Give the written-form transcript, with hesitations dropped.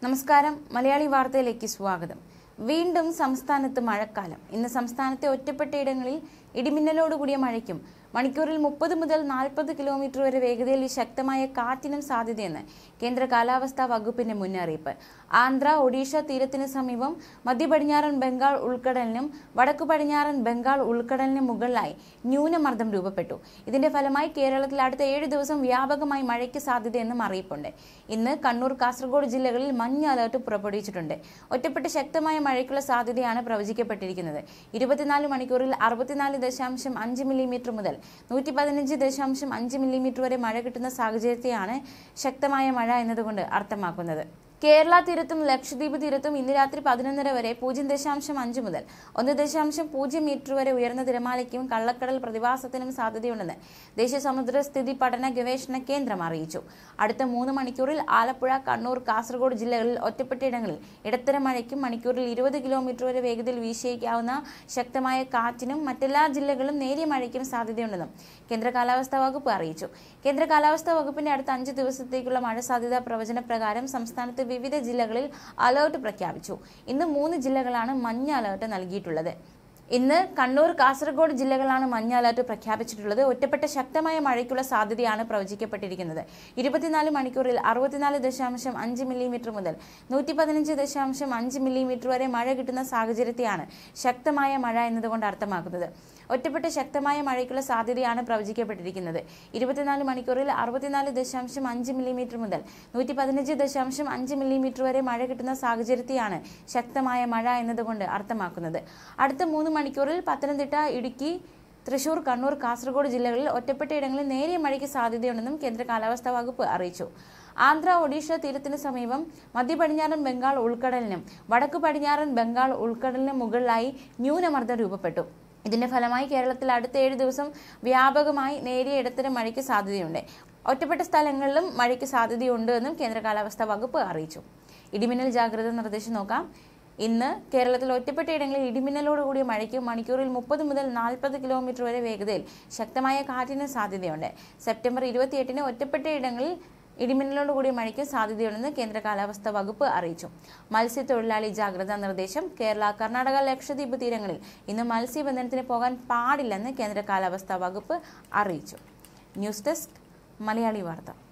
നമസ്കാരം. മലയാളി വാർത്തയിലേക്ക് സ്വാഗതം. വീണ്ടും സംസ്ഥാനത്ത് മഴക്കാലം. ഇന്ന് സംസ്ഥാനത്തെ ഒറ്റപ്പെട്ടയിടങ്ങളിൽ ഇടിമിന്നലോടുകൂടിയ മഴയ്ക്കും മണിക്കൂറിൽ 30 മുതൽ 40 കിലോമീറ്റർ വരെ വേഗതയിൽ ശക്തമായ കാറ്റിനും സാധ്യതയെന്ന് കേന്ദ്ര കാലാവസ്ഥാ വകുപ്പിന്റെ മുന്നറിയിപ്പ്. ആന്ധ്ര, ഒഡീഷ തീരത്തിന് സമീപം മധ്യപടിഞ്ഞാറൻ ബംഗാൾ ഉൾക്കടലിനും വടക്കു പടിഞ്ഞാറൻ ബംഗാൾ ഉൾക്കടലിനും മുകളിലായി ന്യൂനമർദ്ദം രൂപപ്പെട്ടു. ഇതിന്റെ ഫലമായി കേരളത്തിൽ അടുത്ത 7 ദിവസം വ്യാപകമായി മഴയ്ക്ക് സാധ്യതയെന്നും അറിയിപ്പുണ്ട്. ഇന്ന് കണ്ണൂർ, കാസർഗോഡ് ജില്ലകളിൽ മഞ്ഞ അലർട്ട് പുറപ്പെടുവിച്ചിട്ടുണ്ട്. ഒറ്റപ്പെട്ട ശക്തമായ മഴയ്ക്കുള്ള സാധ്യതയാണ് പ്രവചിക്കപ്പെട്ടിരിക്കുന്നത്. 24 മണിക്കൂറിൽ 64.5 മില്ലിമീറ്റർ മുതൽ 115.5 മില്ലിമീറ്റർ വരെ മഴ കിട്ടുന്ന സാഹചര്യത്തെയാണ് ശക്തമായ മഴ എന്നതുകൊണ്ട് അർത്ഥമാക്കുന്നത്. കേരള തീരത്തും ലക്ഷദ്വീപ് തീരത്തും ഇന്ന് രാത്രി 11:30 വരെ 0.5 മുതൽ 1.0 മീറ്റർ വരെ ഉയർന്ന തിരമാലയ്ക്കും കള്ളക്കടൽ പ്രതിഭാസത്തിനും സാധ്യതയുണ്ടെന്ന് ദേശീയ സമുദ്രസ്ഥിതി പഠന ഗവേഷണ കേന്ദ്രം അറിയിച്ചു. അടുത്ത 3 മണിക്കൂറിൽ ആലപ്പുഴ, കണ്ണൂർ, കാസർഗോഡ് ജില്ലകളിൽ ഒറ്റപ്പെട്ടയിടങ്ങളിൽ ഇടത്തരം മഴയ്ക്കും മണിക്കൂറിൽ 20 കിലോമീറ്റർ വരെ വേഗതയിൽ വീശിയേക്കാവുന്ന ശക്തമായ കാറ്റിനും മറ്റെല്ലാ ജില്ലകളിലും നേരിയ മഴയ്ക്കും സാധ്യതയുണ്ടെന്നും കേന്ദ്ര കാലാവസ്ഥാ വകുപ്പ് അറിയിച്ചു. കേന്ദ്ര കാലാവസ്ഥാ വകുപ്പിന്റെ അടുത്ത 5 ദിവസത്തേക്കുള്ള മഴ സാധ്യതാ പ്രവചന പ്രകാരം സംസ്ഥാനത്ത് വിവിധ ജില്ലകളിൽ അലർട്ട് പ്രഖ്യാപിച്ചു. ഇന്ന് 3 ജില്ലകളാണ് മഞ്ഞ അലർട്ട് നൽകിയിട്ടുള്ളത്. ഇന്ന് കണ്ണൂർ, കാസർഗോഡ് ജില്ലകളാണ് മഞ്ഞ അലർട്ട് പ്രഖ്യാപിച്ചിട്ടുള്ളത്. ഒറ്റപ്പെട്ട ശക്തമായ മഴയ്ക്കുള്ള സാധ്യതയാണ് പ്രവചിക്കപ്പെട്ടിരിക്കുന്നത്. 24 മണിക്കൂറിൽ 64.5 മില്ലിമീറ്റർ മുതൽ 115.5 മില്ലിമീറ്റർ വരെ മഴ കിട്ടുന്ന സാഹചര്യത്തെയാണ് ശക്തമായ മഴ എന്നതുകൊണ്ട് അർത്ഥമാക്കുന്നത്. ഒറ്റപ്പെട്ട ശക്തമായ മഴയ്ക്കുള്ള സാധ്യതയാണ് പ്രവചിക്കപ്പെട്ടിരിക്കുന്നത്. 24 മണിക്കൂറിൽ 64.5 മില്ലിമീറ്റർ മുതൽ 115.5 മില്ലിമീറ്റർ വരെ മഴ കിട്ടുന്ന സാഹചര്യത്തെയാണ് ശക്തമായ മഴ എന്നതുകൊണ്ട് അർത്ഥമാക്കുന്നത്. അടുത്ത 3 മണിക്കൂറിൽ പത്തനംതിട്ട, ഇടുക്കി, തൃശൂർ, കണ്ണൂർ, കാസർഗോഡ് ജില്ലകളിൽ ഒറ്റപ്പെട്ടയിടങ്ങളിൽ നേരിയ മഴയ്ക്ക് സാധ്യതയുണ്ടെന്നും കേന്ദ്ര കാലാവസ്ഥാ വകുപ്പ് അറിയിച്ചു. ആന്ധ്ര, ഒഡീഷ തീരത്തിന് സമീപം മധ്യപടിഞ്ഞാറൻ ബംഗാൾ ഉൾക്കടലിനും വടക്കു പടിഞ്ഞാറൻ ബംഗാൾ ഉൾക്കടലിനും മുകളിലായി ന്യൂനമർദ്ദം രൂപപ്പെട്ടു. ഇതിന്റെ ഫലമായി കേരളത്തിൽ അടുത്ത 7 ദിവസം വ്യാപകമായി നേരിയ ഇടത്തരം മഴയ്ക്ക് സാധ്യതയുണ്ട്. ഒറ്റപ്പെട്ട സ്ഥലങ്ങളിലും മഴയ്ക്ക് സാധ്യതയുണ്ട് എന്നും കേന്ദ്ര കാലാവസ്ഥാ വകുപ്പ് അറിയിച്ചു. ഇടിമിന്നൽ ജാഗ്രതാ നിർദ്ദേശം നോക്കാം. ഇന്ന് കേരളത്തിൽ ഒറ്റപ്പെട്ടയിടങ്ങളിൽ ഇടിമിന്നലോടുകൂടിയ മഴയ്ക്കും മണിക്കൂറിൽ 30 മുതൽ 40 കിലോമീറ്റർ വരെ വേഗതയിൽ ശക്തമായ കാറ്റിന് സാധ്യതയുണ്ട്. സെപ്റ്റംബർ 28-ന് ഒറ്റപ്പെട്ടയിടങ്ങളിൽ ഇടിമിന്നലോടുകൂടിയ മഴയ്ക്ക് സാധ്യതയുണ്ടെന്ന് കേന്ദ്ര കാലാവസ്ഥാ വകുപ്പ് അറിയിച്ചു. മത്സ്യത്തൊഴിലാളി ജാഗ്രതാ നിർദ്ദേശം. കേരള, കർണാടക, ലക്ഷദ്വീപ് തീരങ്ങളിൽ ഇന്ന് മത്സ്യബന്ധനത്തിന് പോകാൻ പാടില്ലെന്ന് കേന്ദ്ര കാലാവസ്ഥാ വകുപ്പ് അറിയിച്ചു. ന്യൂസ് ഡെസ്ക്, മലയാളി വാർത്ത.